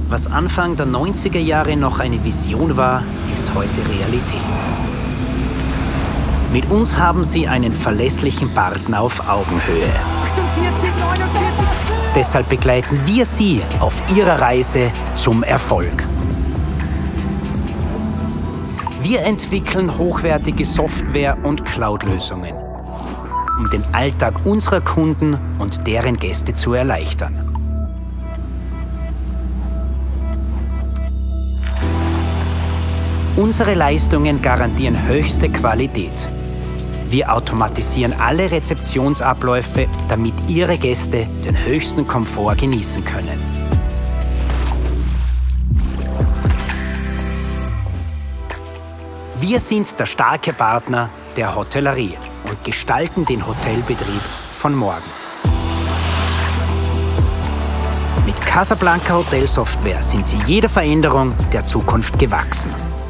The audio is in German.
Was Anfang der 90er Jahre noch eine Vision war, ist heute Realität. Mit uns haben Sie einen verlässlichen Partner auf Augenhöhe. 48, 49. Deshalb begleiten wir Sie auf Ihrer Reise zum Erfolg. Wir entwickeln hochwertige Software- und Cloud-Lösungen, um den Alltag unserer Kunden und deren Gäste zu erleichtern. Unsere Leistungen garantieren höchste Qualität. Wir automatisieren alle Rezeptionsabläufe, damit Ihre Gäste den höchsten Komfort genießen können. Wir sind der starke Partner der Hotellerie und gestalten den Hotelbetrieb von morgen. Mit Casablanca Hotelsoftware sind Sie jeder Veränderung der Zukunft gewachsen.